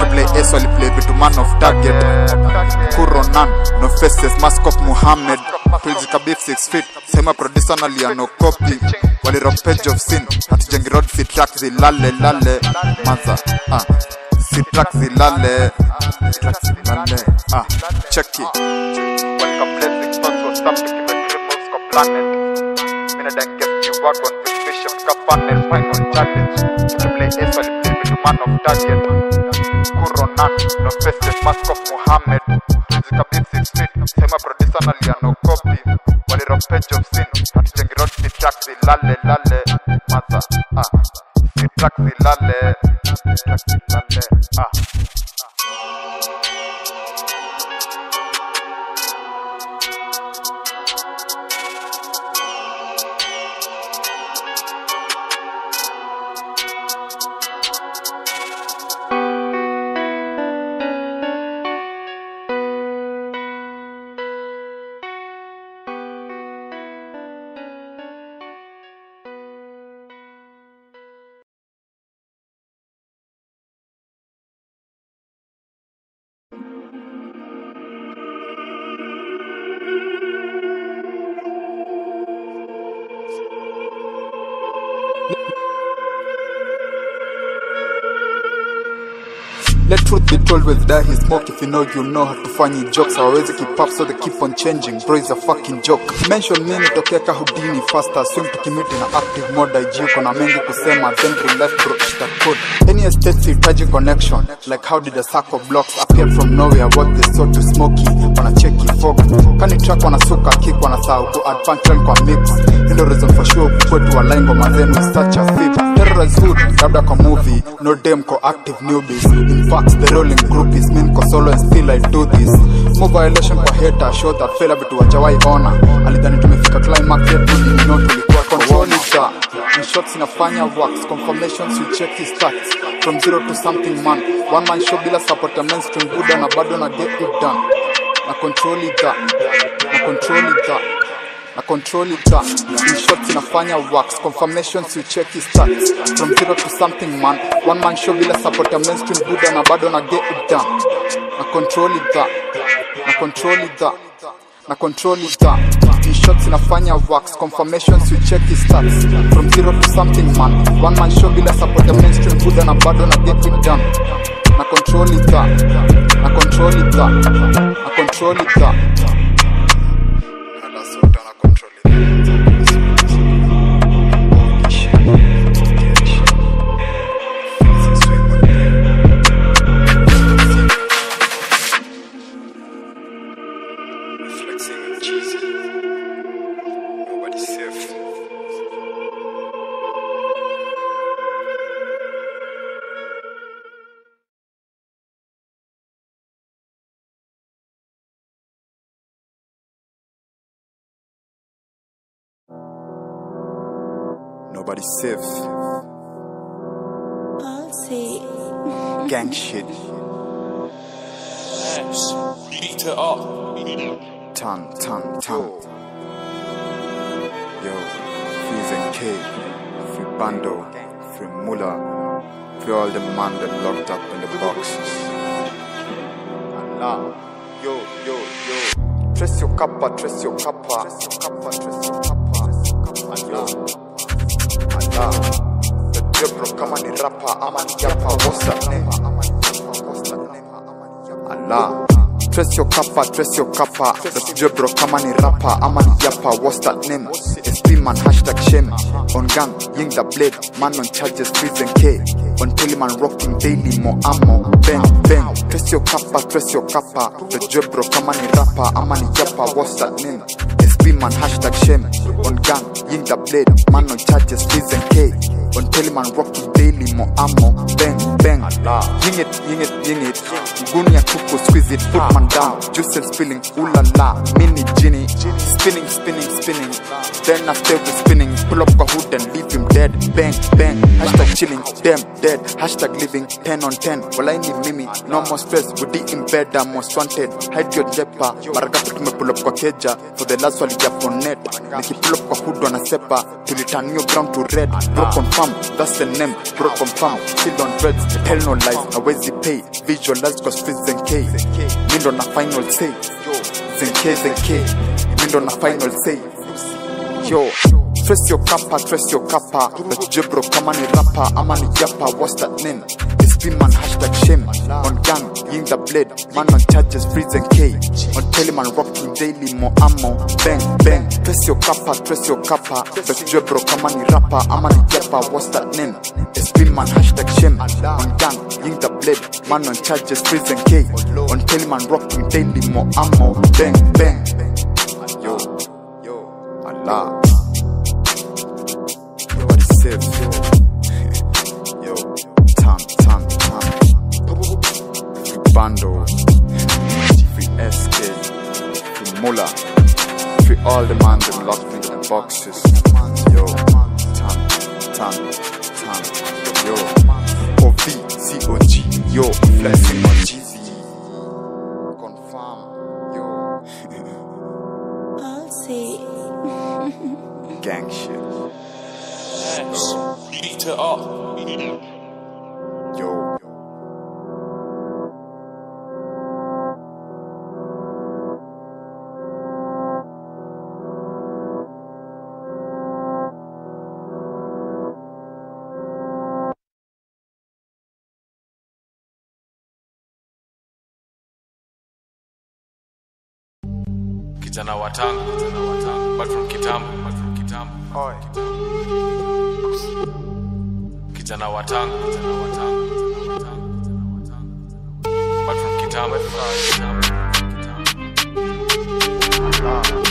S wali play vitu man of target. Kuronan, no faces, mask of Muhammad. Pulzika beef six feet, sema producer na liano copy. Wali rock page of sin, hatujengi road si track zilale lale. Maza, ah, si track zilale. Track zilale, ah, check it. Welcome blessing, first will stop to keep it cripples go planet. Mina then get you work on this bishop, ka panel, final challenge. To play S wali play with the man of target. Kuronan, no faces, mask of Muhammad. Pulzika beef six feet, sema producer na liano copy. Wali rock page of sin, hatujengi road si track zilale lale. Maza, ah, si track zilale. Track zilale, ah. Let truth be told, will die his smoke. If you know, you know how to funny jokes. Hawawezi keep up, so they keep on changing. Bro is a fucking joke. Mention me nitokeka Houdini faster. Swim tukimiti na active mode I G. Kona mengi kusema, then real life bro shita code. Any estate sihitaji connection. Like how did a sack of blocks appear from nowhere? What they saw to smoky, wanacheki fog. Kani track wanasuka, kick wanasahau ku add punctual kwa mix. Hindo reason for sure kukwetu wa line ngoma zenu such a fib. Terror is hood, labda kwa movie. No damn ko active newbies. In fact, the rolling group is mean ko solo and still I do this. More violation kwa hater, show that failure bitu wajawai ona. Alidhani tumefika climax yetu ni know tulikuwa control ita. In shots inafanya works, confirmations you check his stats. From zero to something man, one man show bila support a mainstream Buddha na bado na get it done. Na control ita, na control ita. Na control ita. In shots inafanya works, confirmations you check his stats. From zero to something man, one man show bila support a mainstream Buddha na bado na get it done. Na control ita, na control ita, na control ita. In shots inafanya works, confirmations you check his stats. From zero to something man, one man show bila support a mainstream Buddha na bado na get it done. Na control ita, na control ita, na control ita. Nobody's safe. I'll see. Gang shit. Beat it up. Ton, ton, ton. Yo, Freeze and K, free Bando, free Mula, free all the man that locked up in the boxes. Allah, yo, yo, yo. Trace your kappa, trace your kappa, trace your kappa, trace your kappa. Allah, Allah. The Jebro kama ni rapper, ama ni yapa, what's that name? Allah. Trace your kappa, trace your kappa. That's Jebro kama ni rapper, ama ni yapa, what's that name? S P man, hashtag shame. On gang, ying the blade, man on charges, Freeze and K. On Teleman rocking daily, more ammo. Bang, bang, trace your kappa, trace your kappa. The Jebro kama ni rapper, ama ni yapa, what's that name? S P man, hashtag shame. On gang, ying the blade, man on charges, Freeze and K. On Teleman rocking daily, more ammo. Bang, bang, ying it, ying it, ying it. Guni ya kuku, squeeze it, put man down. Juice and spilling, ooh la la. Mini Ginny, spinning, spinning, spinning. Then I stay with spinning. Pull up a hood and leave him dead. Bang, bang, hashtag chilling, damn dead. Hashtag living, ten on ten. Well I need Mimi, no more stress. Woody in bed, I'm most wanted. Hide your jepa, maragapu tume pull up kwa keja. For the last one, ya for net. Niki pull up kwa hood wana sepa. Till it turn your brown to red. Broke on fire. confirm, that's the name, bro confirm. Still on dreads, tell no lies, now where's the pay? Visualize cause streets Zenke. Mindo na final say, Zenke Zenke. Mindo na final say, yo. Trace your kappa, trace your kappa. But jebro kama ni rapper, ama ni yappa, what's that name? S P man, hashtag shame. On gang, ying the blade. Man on charges, freeze and K. On teleman, rocking daily, more ammo. Bang, bang. Trace your kappa, trace your kappa. But jebro kama ni rapper, ama ni yappa, what's that name? S P man, hashtag shame. On gang, ying the blade. Man on charges, freeze and K. On teleman, rocking daily, more ammo. Bang, bang. Yo, yo, Allah. Yo, tan, tan, tan. Free Bando, free S K, free Mulla, free all the man them locked in the boxes. Yo, tan, tan, tan. Yo, O V, C O G, yo, flexing on G Z. Confirm, yo. I'll see. Gang shit. Beat it up. Yo. Kijana wa tangu, kijana wa tangu, but from kitambo, but from kitambo. Oi. Kijana wa tangu, kijana wa tangu, kijana wa tangu, kijana wa tangu. But from kitambo, kitambo, kitambo.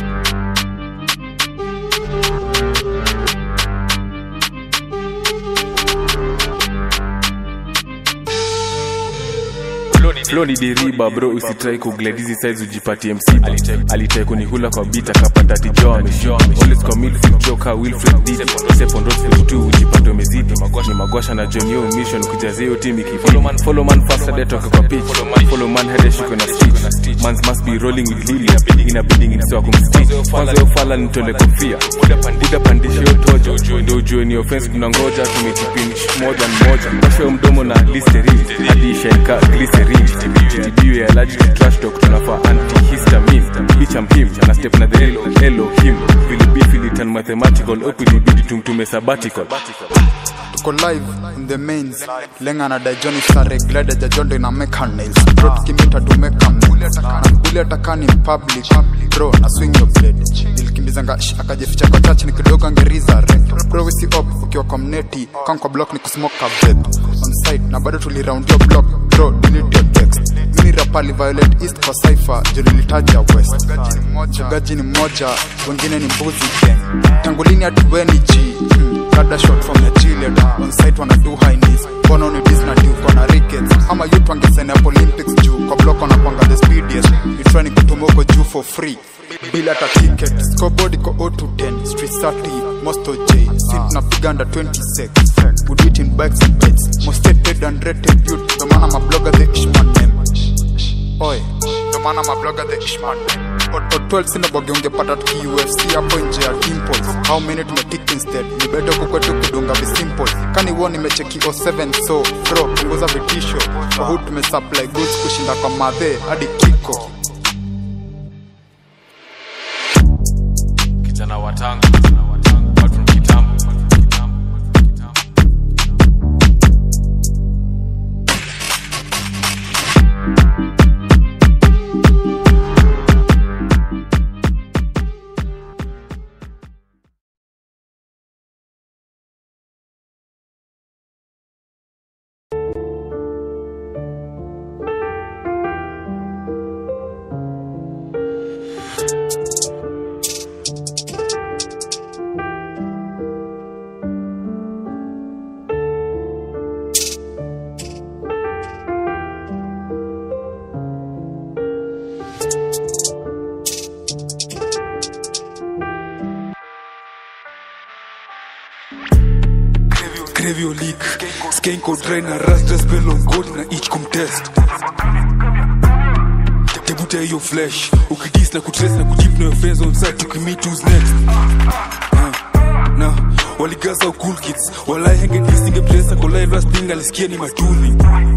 Flow ni deriba bro, usitrai kuglad hizi size ujipatie msiba. Alitai kunihula kwa beat akapata tijoa ameshoa. Always kwa midfield joker Wilfred Didi. Step on road fifty two ujipate umezidi. Ni magwasha na John Yo mission kujaze hiyo team iki follow man follow man faster day toka kwa pitch. Follow man head shiko na stitch. Mans must be rolling with Lily. In a building in so kumstitch. Kwanza yo fala nitole kofia. Buda pandisho tojo. Ndio ujue ni offense tunangoja tumetipinish more than moja. Kasho mdomo na Listerine. Hadi shenka glycerin. T B U ya allergic to trash talk tunafaa antihistamine. Bitch I'm him, na step na the hello, hello him. Fili beef, fili tan mathematical, opili bidi tumtume sabbatical. Tuko live in the mains. Lenga na Dajoni sare glide jajondo ina make her nails. Bro tukimita to make her nails. Na mbuli atakani in public. Bro na swing your blade. Nilikimbizanga shh akajificha kwa touch ni kidogo angeriza rent. Bro we see up ukiwa kwa mneti. Kama kwa block ni kusmoke a vape. On site na bado tuli round your block. Bro delete your text. Mini rapali violate east kwa cypher. Joli litaja west. Chugaji ni moja. Wengine ni mbuzi gang. Tangulini atuweni G. Got a shot from the Gilead. On site wanna do high knees. Bono ni Disney do kona rickets. Ama youth wangesene up Olympics juu. Kwa block wanapanga the speediest. You trying kutumoko juu for free. Bila ta ticket. Scoreboard iko zero to ten. Street thirty. Mosto J. Simp na piga under twenty sec. We do it in bikes and beds. Most hated and rated youth. The man I'm a blogger the Ishman name. Oi. The man I'm a blogger the Ishman name. O twelve sinaboge ungepata tuki U F C hapo nje ya Dimples. How many tumetik instead? Ni better kukwetu kudunga vi simple. Kani woni mecheki oh seven so bro punguza vitisho. Kwa hood tumesupply goods kushinda kwa madhe hadi kiko. Kijana wa tangu, kijana wa tangu, but from kitambo, but from kitambo, but from kitambo. Crave your leak. Skanko dry na rasta spell on gold na each contest. Tebuta your flesh. Ukidis na kutrace na kujip na your friends on site. Tukimit who's next. Uh, nah. waligaza cool kids walai henge disinge presa kolai rasting alisikia ni matuni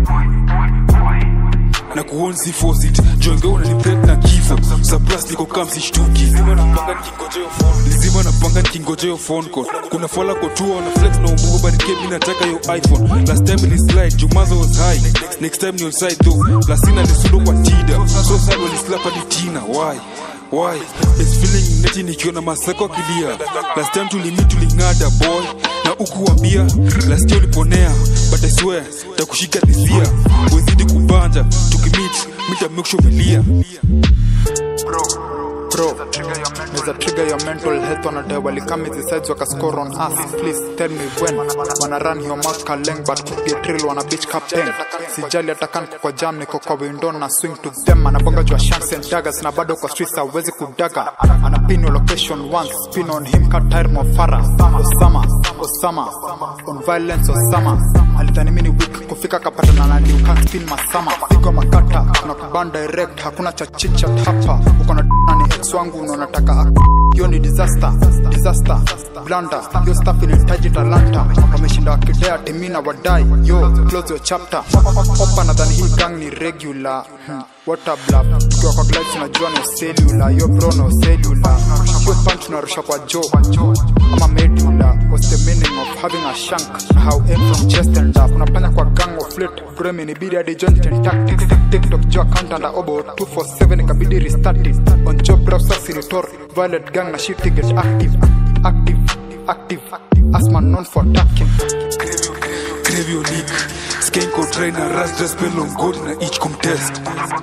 na kuon si force it jonge unanipet na kifo surprise niko kama sishtuki lazima napanga nikingojeo phone lazima napanga nikingojeo phone call kuna follow kwa tu na flex na umbugo but keep nataka yo iPhone last time ni slide Jumazo was high next time ni on side though last sina ni sundo kwa tida so sad when slap at Tina why why it's feeling neti nikiona masako kilia last time tulimit tulingada boy na ukuambia last time uliponea but I swear takushika this year wezidi kubanja tukimit mita make sure melia bro bro neza trigger your mental health on a day while come with the sides waka score on us please tell me when wanna run your mouth kaleng but could get real wanna bitch captain sijali atakan kwa jam niko kwa window na swing to them anabonga jua shanks and daggers na bado kwa streets hawezi kudaga ana pin your location once spin on him cut tire mofara Osama Osama on violence Osama alidhani mimi ni weak kufika kapatana na you can't spin masama pigo makata na kubanda direct hakuna cha chicha hapa uko na ni ex wangu unataka hiyo ni disaster disaster blunder yo stuff inahitaji talanta wameshinda wakidea timina wadai yo close your chapter opa nadhani hii gang ni regular hmm. What a bluff tukiwa kwa glides unajua no cellular yo bro no cellular yo punch unarusha kwa jaw ama medulla what's the meaning of having a shank how aim from chest and up unapanya kwa gang of flit bro mini bidi hadi joint and tactics TikTok jo account and obo two four seven ikabidi restart it on job browser sinitor violent gang na shit get active active active asma known for attacking crave your leak skanko trainer rust dress spell on god na each contest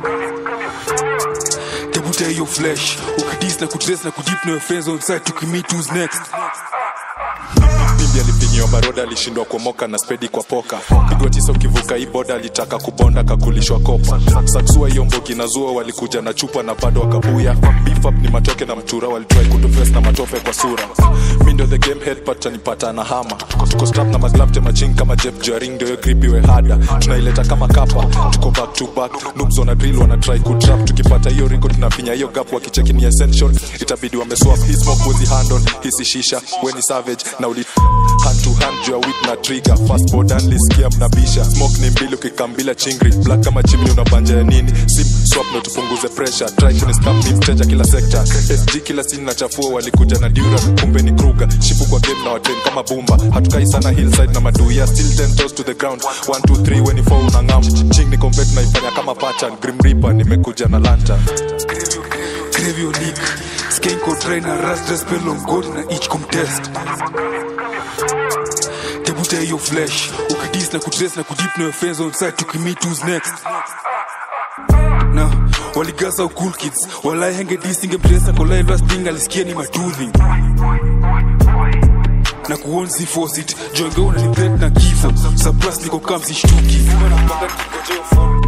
tabuta your flesh ukidis na kutrace na kudip na your friends on side to meet who's next Bibi alipinyiwa baroda alishindwa kuomoka na spedi kwa poka pigwa tisa ukivuka hii boda alitaka kubonda kakulishwa kopa saksua hiyo mbogi na zua walikuja na chupa na bado wakabuya beef up ni matoke na mtura walitry kutofes na matope kwa sura mindo the game head pat tanipata na hama tuko strap na maglove tema ching kama Jeff Jaring ndio grip iwe harder tunaileta kama kapa tuko back to back noobs on a drill wana try kutrap tukipata hiyo ringo tunafinya hiyo gap wakicheki ni essential itabidi wameswap his smoke with the handle hisi shisha when is savage na uli hand to hand jua whip na trigger fast board and lisikia mnabisha smoke ni mbili ukikambila chingri black kama chimney unabanja ya nini sim swap no tupunguze pressure try to scam me mteja kila sector S G kila scene na chafua walikuja na Dura kumbe ni Kruger shipu kwa game na watrain kama Bumba hatukai sana hillside na maduya still ten toes to the ground one two three when you fall unangam ching ni combat na ifanya kama pattern Grim Reaper nimekuja na lantern crave your leak skanko trainer rust dress spell on god na each contest tabuta your flesh ukidis na kutrace na kudip na your friends on side to meet who's next na waligaza cool kids walai henge disinge presa kolai rasting alisikia ni matuthi na kuon si force it jonge unanipet na kifo surprise niko kama sishtuki lazima napanga nikingojeo phone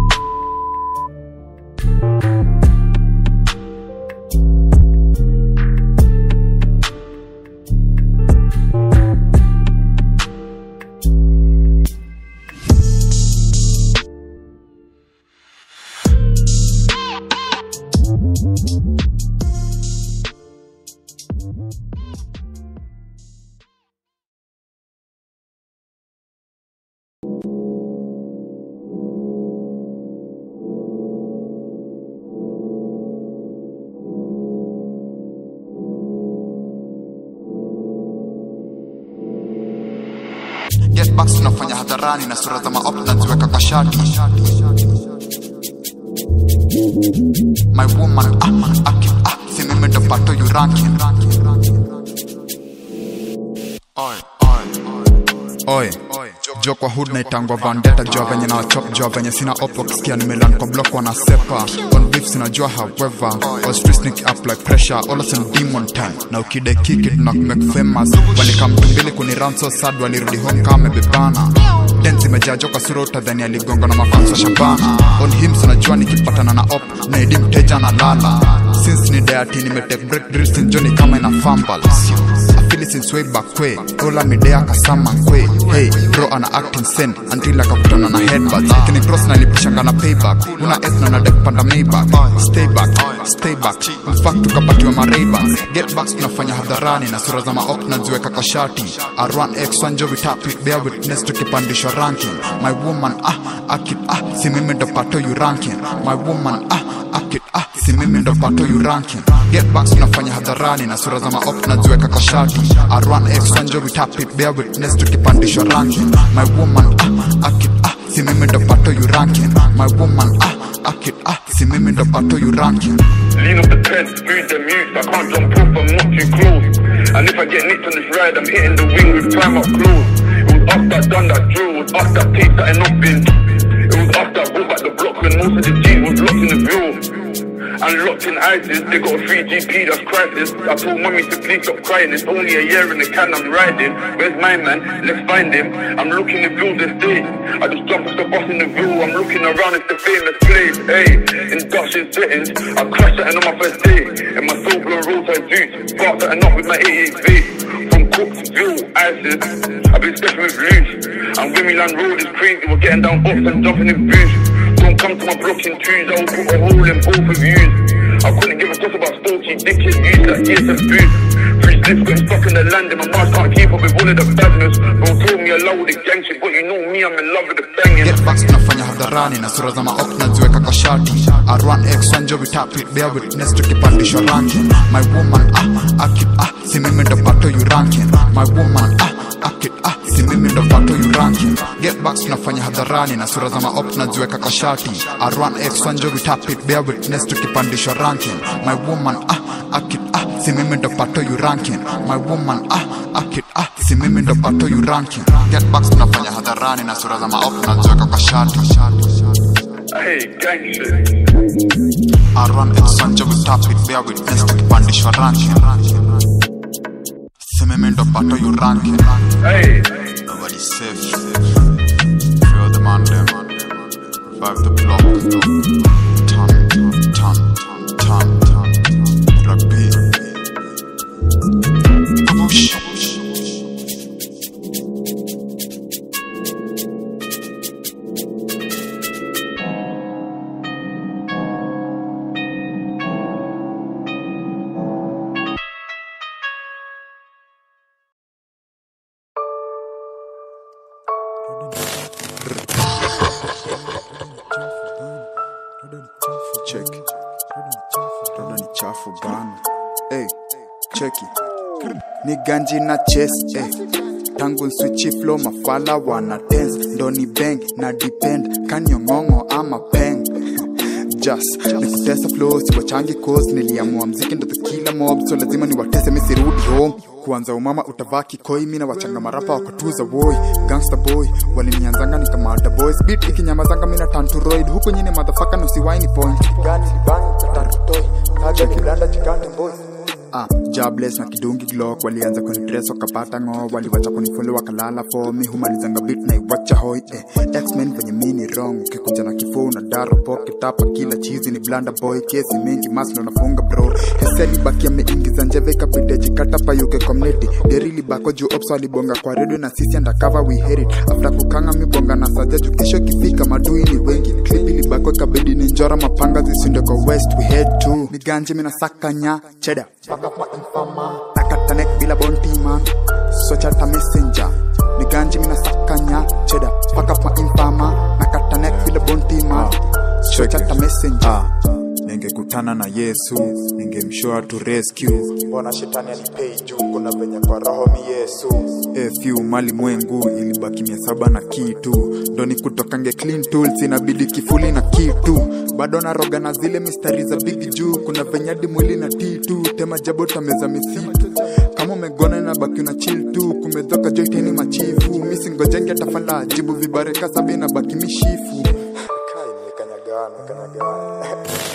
Get backs tunafanya hadharani na sura za maop naziweka kwa shati my woman ah aki ah si mimi ndo pato you ranking oi oi oi jo kwa hood na itangwa vendetta jo venye na chop jo venye sina op kisikia nimelan kwa block wana sepa on beef sinajua however all street sneak up like pressure all us in demon time na ukide kick it na make famous walikamtumbili kuni round so sad walirudi home kama bebana dance imejajo kwa sura utadhani aligonga na mafansa Shabana on him sinajua nikipatana na op na idi mteja na lala since ni deati nimetake break drills in Johnny kama ina fumble Mashadi since way back way. Ola midea kasama kwe. Hey, bro ana acting sen until akakutana na headbuds. Kini cross na lipishanga na payback. Una S na nadek panda Maybach. Stay back, stay back. Mfact tukapatiwa mareibans. Get back tunafanya hadharani na sura za maok na ziweka kwa shati. R one X one Jovi tap it, bear witness tukipandishwa ranking. My woman ah, akit ah, si mimi ndo pato you ranking. My woman ah, akit ah, si mimi ndo pato you ranking. Get back tunafanya hadharani na sura za maok na ziweka kwa shati. R one X one Jovi tap it, bear witness tukipandishwa ranking. My woman ah, akit ah, si mimi ndo pato you ranking. My woman ah, akit ah, si mimi ndo pato you ranking. Lean up the tent, move the mute, I can't jump off, I'm not too close. And if I get nicked on this ride, I'm hitting the wing with prime up close. It was us that done that drill, it was us that taped that enough bin. It was us that brought back the block when most of the G's was locked in the view. And locked in ISIS, they got a free G P, that's crisis. I told mommy to please stop crying, it's only a year in the can I'm riding. Where's my man? Let's find him. I'm looking to view this day. I just jumped off the bus in the view, I'm looking around, it's the famous place. Hey, in Dutch's Britain's, I crashed that on my first day. In my soul blown roadside suits, sparked that up with my eighty-eight vape. From Cooksville, ISIS, I've been stepping with loose. And Wimmyland Road is crazy, we're getting down off and jumping in boots. Don't come to my block in twos, I will put a hole in both of you. I couldn't give a fuck about Stokey, dickhead, use that years of food. Three slips getting stuck in the land and my mouth can't keep up with all of the badness. Don't tell me I love with the gang shit, but you know me, I'm in love with the banging. Get back tunafanya hadharani na sura za maok na ziweka kwa shati. R one X one Jovi tap it, bear witness tukipandishwa ranking. My woman ah, akit ah, si mimi ndo pato you ranking. My woman ah, akit ah, si mimi ndo pato you ranking. Get back tunafanya hadharani na sura za maok na ziweka kwa shati. R one X one Jovi tap it, bear witness tukipandishwa ranking. My woman ah, akit ah, si mimi ndo pato you ranking. My woman ah, akit ah, si mimi ndo pato you ranking. Get back tunafanya hadharani na sura za maok na ziweka kwa shati. Hey, gang shit. R one X one Jovi tap it, bear witness tukipandishwa ranking. Si mimi ndo pato you ranking. Hey, nobody's safe. Feel the man them. Revive the block. Turn, turn, turn, turn. Rugby. Push. Check. Rada ni chafu bana. Hey, cheki. Ni ganji na chest, eh. Tangu switchi flow mafala wana dance. Ndo ni bang na depend. Kanyo ngongo ama peng. Just, nikutesa flow, siwachangi cause. Niliamua mziki ndo tequila mob. So lazima ni watese misirudi home. Kuanza umama utavaki koi, mina wachanga marapa wakatuza boy. Gangsta boy, walinianzanga ni kama ada boys. Beat ikinyamazanga mina tanturoid. Huko nyine motherfucker nusiwaini point. Gani libangi katarutoi. Kaga ni blanda chikante boys. Ah, jobless na kidungi glock. Walianza kunidress wakapata ngo. Waliwacha kunifollow wakalala for me. Humalizanga beat na iwacha hoi eh. X-Men venye mini wrong. Ukikuja na kifo na daro pocket tapa kila cheesy ni blanda boy. Kesi mingi maslo nafunga bro. Heseli baki ameingiza njeve kapide jikata pa yuke community. Derili bako juu ops walibonga kwa radio na sisi undercover we hear it. After kukanga mibonga na saja jukisho kifika madui ni wengi. Clip ili bako kabidi ni njora mapanga zisinde kwa west we head to. Miganje mina sakanya cheddar. Paka pa infama nakatanek bila bonti man. Sochata messenger. Miganje mina sakanya cheddar. Paka pa infama nakatanek bila bonti man. Sochata messenger. Ningekutana na Yesu, ningemshoa to rescue. Mbona shetani alipei juu, kuna venye kwa roho mi Yesu. F U mali mwengu, ilibaki mia saba na kitu. Ndo nikutokange clean tools, inabidi kifuli na kitu. Bado na roga na zile mistari za big juu. Kuna venye hadi mwili na titu, tema jabo tameza misitu. Kama umegona na baki una chill tu, kumedhoka joiteni machifu. Misi ngojenge tafala, jibu vibareka sabi na baki mishifu. Kai mekanyagana, mekanyagana.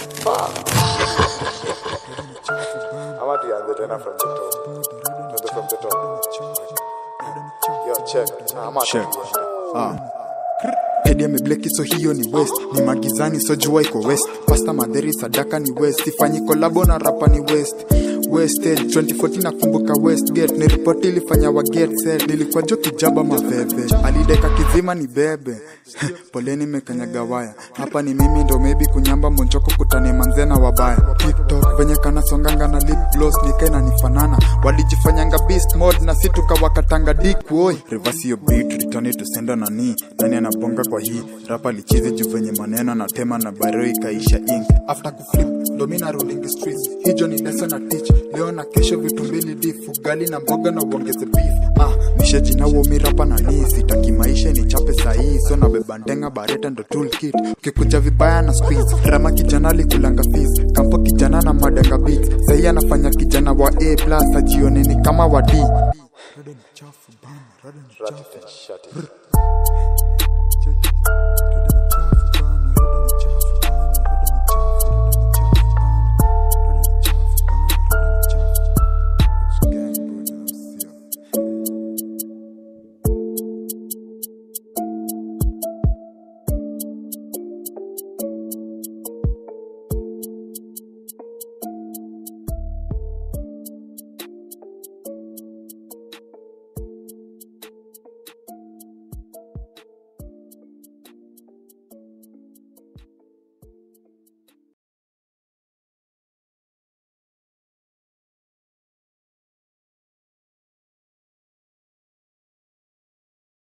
I want to answer Jenna from the top. Not from the top. Yo, check. I'm out. Check. Ah. Hedi amebleki so hiyo ni west. Ni magizani so jua iko west. Pasta madheri sadaka ni west. Sifanyi kolabo na rapa ni west. wasted twenty fourteen nakumbuka Westgate ni report ilifanya wa get set nilikuwa jo kijaba maveve alideka kizima ni bebe poleni mekanyaga waya hapa ni mimi ndo maybe kunyamba monchoko kutane manzena wabaya TikTok venye kana songanga na lip gloss nikaina nifanana walijifanyanga beast mode na situ kawakatanga dick boy reverse your beat return it to sender nani nani anabonga kwa hii rapa lichizi juu venye maneno na tema na baro ikaisha ink after kuflip ndo mina rolling streets hijo ni lesson na teach leo na kesho vitu mbili difu gali na mboga na uongeze beef ah nisheji na uomi rapa na nii sitaki maisha ni chape sahi so na beba ndenga bareta ndo toolkit ukikuja vibaya na squeeze rama kijana alikulanga fees kampo kijana na madanga beats sahi anafanya kijana wa A plus ajione ni kama wa D. Rada ni chafu bana, rada ni chafu.